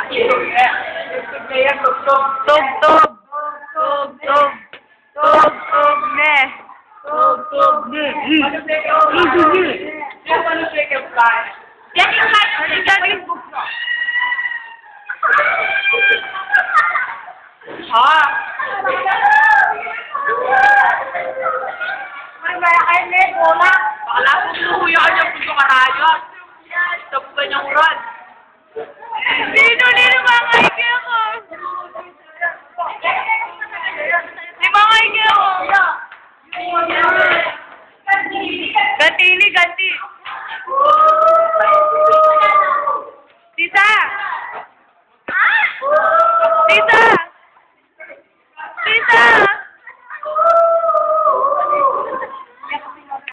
Tug-tug. Tug-tug. Tug-tug ne. Tug-tug ne. Yan yung gagawin ko. Ha? Bakala ko suhuya ka niya puso karayot. Stop ka niyang rod. Nino mga ike ako. Di mga ike ako. Ganti. Tisa!